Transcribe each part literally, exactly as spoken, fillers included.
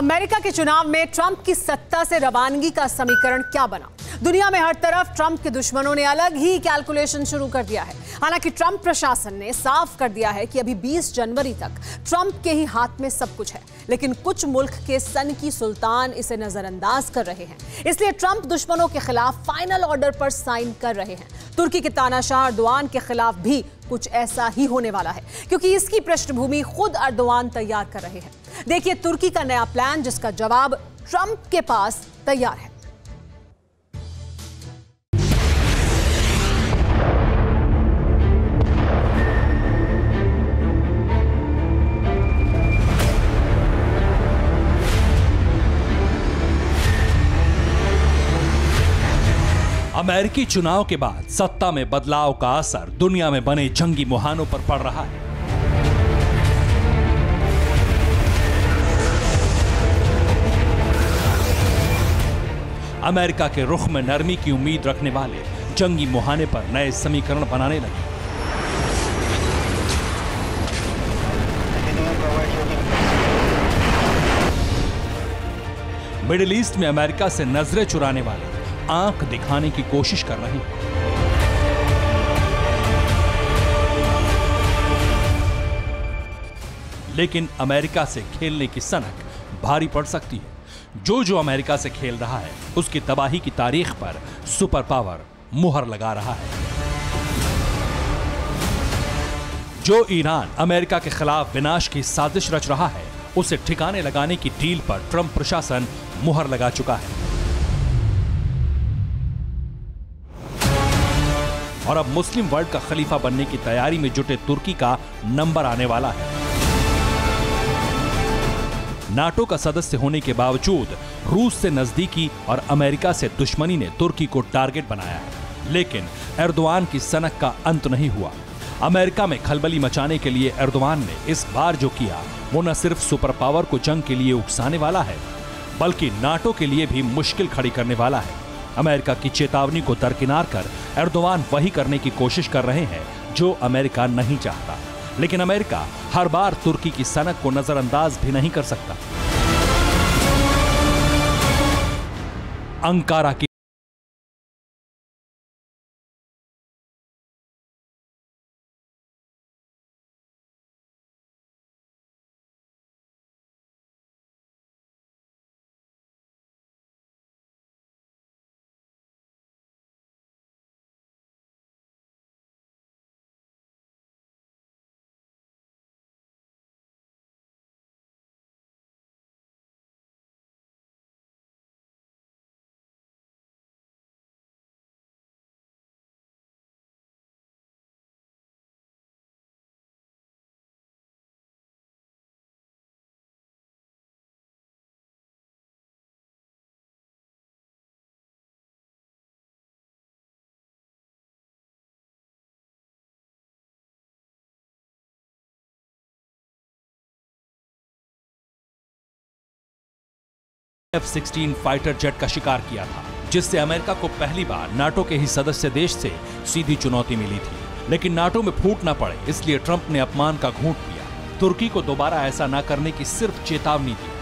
America के चुनाव में ट्रंप की सत्ता से रवानगी का समीकरण क्या बना? दुनिया में हर तरफ ट्रंप के दुश्मनों ने अलग ही कैलकुलेशन शुरू कर दिया है। हालांकि ट्रंप प्रशासन ने साफ कर दिया है कि अभी बीस जनवरी तक ट्रंप के ही हाथ में सब कुछ है, लेकिन कुछ मुल्क के सनकी सुल्तान इसे नजरअंदाज कर रहे हैं। इसलिए ट्रंप दुश्मनों के खिलाफ फाइनल ऑर्डर पर साइन कर रहे हैं। तुर्की के तानाशाह अर्दोआन के खिलाफ भी कुछ ऐसा ही होने वाला है, क्योंकि इसकी पृष्ठभूमि खुद अर्दोआन तैयार कर रहे हैं। देखिए तुर्की का नया प्लान, जिसका जवाब ट्रंप के पास तैयार है। अमेरिकी चुनाव के बाद सत्ता में बदलाव का असर दुनिया में बने जंगी मुहानों पर पड़ रहा है। अमेरिका के रुख में नरमी की उम्मीद रखने वाले जंगी मुहाने पर नए समीकरण बनाने लगे। मिडिल ईस्ट में अमेरिका से नजरें चुराने वाले आंख दिखाने की कोशिश कर रहे हैं। लेकिन अमेरिका से खेलने की सनक भारी पड़ सकती है। जो जो अमेरिका से खेल रहा है, उसकी तबाही की तारीख पर सुपर पावर मुहर लगा रहा है। जो ईरान अमेरिका के खिलाफ विनाश की साजिश रच रहा है, उसे ठिकाने लगाने की डील पर ट्रंप प्रशासन मुहर लगा चुका है। और अब मुस्लिम वर्ल्ड का खलीफा बनने की तैयारी में जुटे तुर्की का नंबर आने वाला है। नाटो का सदस्य होने के बावजूद रूस से नजदीकी और अमेरिका से दुश्मनी ने तुर्की को टारगेट बनाया है। लेकिन एर्दोआन की सनक का अंत नहीं हुआ। अमेरिका में खलबली मचाने के लिए एर्दोआन ने इस बार जो किया, वो न सिर्फ सुपर पावर को जंग के लिए उकसाने वाला है, बल्कि नाटो के लिए भी मुश्किल खड़ी करने वाला है। अमेरिका की चेतावनी को दरकिनार कर एर्दोआन वही करने की कोशिश कर रहे हैं जो अमेरिका नहीं चाहता। लेकिन अमेरिका हर बार तुर्की की सनक को नजरअंदाज भी नहीं कर सकता। अंकारा की एफ सिक्सटीन फाइटर जेट का शिकार किया था, जिससे अमेरिका को पहली बार नाटो के ही सदस्य देश से सीधी चुनौती मिली थी। लेकिन नाटो में फूट न पड़े, इसलिए ट्रंप ने अपमान का घूंट पिया। तुर्की को दोबारा ऐसा न करने की सिर्फ चेतावनी दी।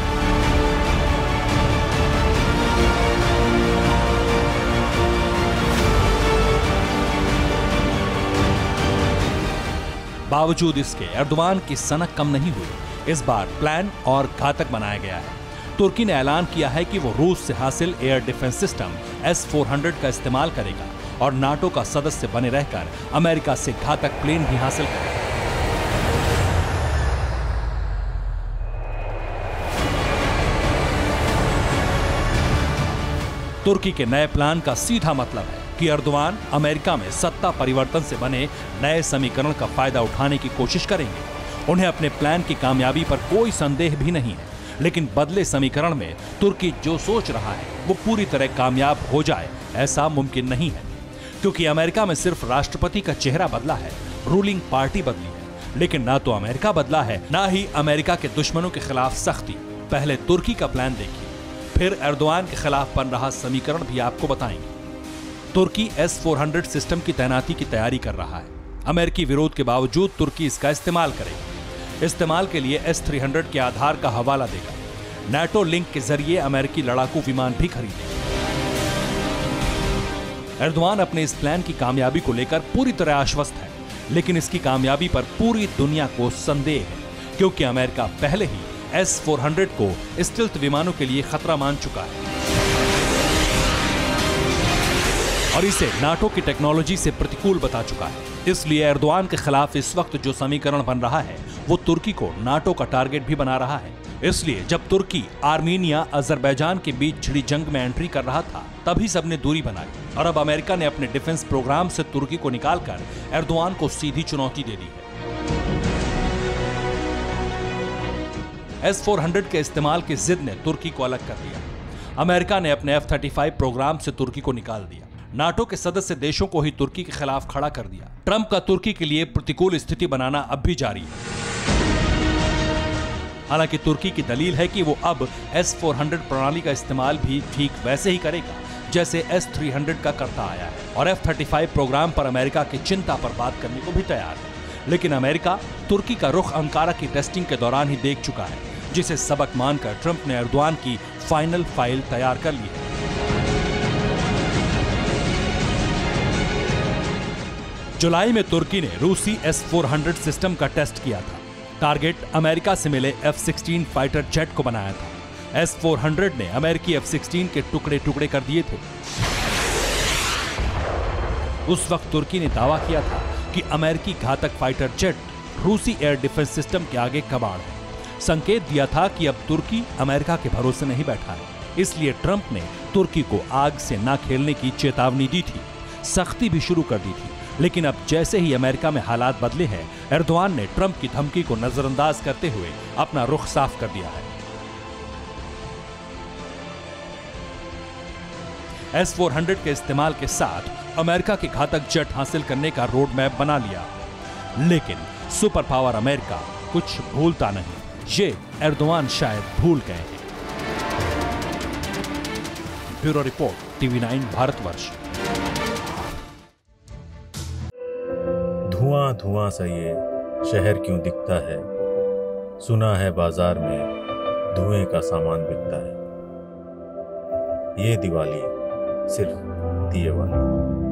बावजूद इसके एर्दोआन की सनक कम नहीं हुई। इस बार प्लान और घातक बनाया गया है। तुर्की ने ऐलान किया है कि वो रूस से हासिल air defence system S four hundred का इस्तेमाल करेगा और नाटो का सदस्य बने रहकर अमेरिका से घातक प्लेन भी हासिल करेगा। तुर्की के नए प्लान का सीधा मतलब है कि एर्दोआन अमेरिका में सत्ता परिवर्तन से बने नए समीकरण का फायदा उठाने की कोशिश करेंगे। उन्हें अपने प्लान की कामयाबी पर कोई संदेह भी नहीं है, लेकिन बदले समीकरण में तुर्की जो सोच रहा है वो पूरी तरह कामयाब हो जाए, ऐसा मुमकिन नहीं है। क्योंकि अमेरिका में सिर्फ राष्ट्रपति का चेहरा बदला है, रूलिंग पार्टी बदली है, लेकिन ना तो अमेरिका बदला है, ना ही अमेरिका के दुश्मनों के खिलाफ सख्ती। पहले तुर्की का प्लान देखिए, फिर एर्दोआन के खिलाफ बन रहा समीकरण भी आपको बताएंगे। तुर्की एस फोर हंड्रेड सिस्टम की तैनाती की तैयारी कर रहा है। अमेरिकी विरोध के बावजूद तुर्की इसका इस्तेमाल करेगा। इस्तेमाल के लिए एस थ्री हंड्रेड के आधार का हवाला देगा। नाटो लिंक के जरिए अमेरिकी लड़ाकू विमान भी खरीदे। एर्दोआन अपने इस प्लान की कामयाबी को लेकर पूरी तरह आश्वस्त है, लेकिन इसकी कामयाबी पर पूरी दुनिया को संदेह है, क्योंकि अमेरिका पहले ही एस फोर हंड्रेड को स्टिल्थ विमानों के लिए खतरा मान चुका है और इसे नाटो की टेक्नोलॉजी से प्रतिकूल बता चुका है। इसलिए एर्दोआन के खिलाफ इस वक्त जो समीकरण बन रहा है वो तुर्की को नाटो का टारगेट भी बना रहा है। इसलिए जब तुर्की आर्मीनिया अजरबैजान के बीच छिड़ी जंग में एंट्री कर रहा था, तभी सबने दूरी बनाई और अब अमेरिका ने अपने डिफेंस प्रोग्राम से तुर्की को निकालकर एर्दोआन को सीधी चुनौती दे दी है। एस फोर हंड्रेड के इस्तेमाल की जिद ने तुर्की को अलग कर दिया। अमेरिका ने अपने एफ थर्टी फाइव प्रोग्राम से तुर्की को निकाल दिया। नाटो के सदस्य देशों को ही तुर्की के खिलाफ खड़ा कर दिया। ट्रंप का तुर्की के लिए प्रतिकूल स्थिति बनाना अब भी जारी है। हालांकि तुर्की की दलील है कि वो अब एस फोर हंड्रेड प्रणाली का इस्तेमाल भी ठीक वैसे ही करेगा जैसे एस थ्री हंड्रेड का करता आया है और एफ थर्टी फाइव प्रोग्राम पर अमेरिका की चिंता पर बात करने को भी तैयार है। लेकिन अमेरिका तुर्की का रुख अंकारा की टेस्टिंग के दौरान ही देख चुका है, जिसे सबक मानकर ट्रंप ने एर्दोआन की फाइनल फाइल तैयार कर ली है। जुलाई में तुर्की ने रूसी एस फोर हंड्रेड सिस्टम का टेस्ट किया था। टारगेट अमेरिका से मिले एफ सिक्सटीन फाइटर जेट को बनाया था। एस फोर हंड्रेड ने अमेरिकी एफ सिक्सटीन के टुकड़े टुकड़े कर दिए थे। उस वक्त तुर्की ने दावा किया था कि अमेरिकी घातक फाइटर जेट रूसी एयर डिफेंस सिस्टम के आगे कबाड़ है। संकेत दिया था कि अब तुर्की अमेरिका के भरोसे नहीं बैठा है। इसलिए ट्रंप ने तुर्की को आग से ना खेलने की चेतावनी दी थी, सख्ती भी शुरू कर दी थी। लेकिन अब जैसे ही अमेरिका में हालात बदले हैं, एर्दोआन ने ट्रंप की धमकी को नजरअंदाज करते हुए अपना रुख साफ कर दिया है। एस फोर हंड्रेड के इस्तेमाल के साथ अमेरिका के घातक जेट हासिल करने का रोड मैप बना लिया। लेकिन सुपर पावर अमेरिका कुछ भूलता नहीं, ये एर्दोआन शायद भूल गए हैं। Bureau report, TV nine Bharatvarsh. धुआं धुआं सा ये शहर क्यों दिखता है, सुना है बाजार में धुएं का सामान बिकता है। ये दिवाली सिर्फ दिए वाली।